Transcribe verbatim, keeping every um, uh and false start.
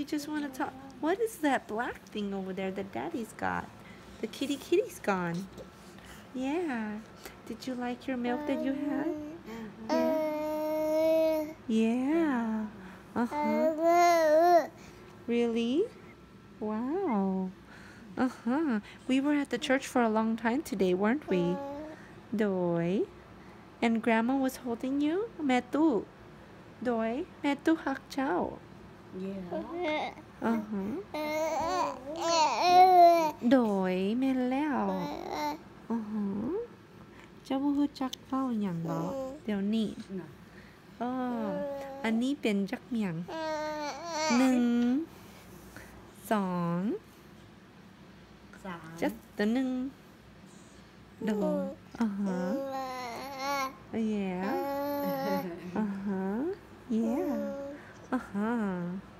just want to talk. What is that black thing over there that Daddy's got? The kitty kitty's gone. Yeah. Did you like your milk that you had? Yeah. Yeah. Uh-huh. Really? Wow. Uh-huh. We were at the church for a long time today, weren't we? Doi. And Grandma was holding you? แม่ตู้ Doi. แม่ตู้ฮักเจ้า Yeah. Uh-huh. Doi แม่นแล้ว Uh-huh. เจ้าบ่ฮู้จักเว้าหยังบ่เดี๋ยวนี้อ้ออันนี้เป็นจักเมียงหนึ่งสองจักตัวหนึ่งโดอ่าฮะ yeah อ่าฮะ yeah อ่าฮะ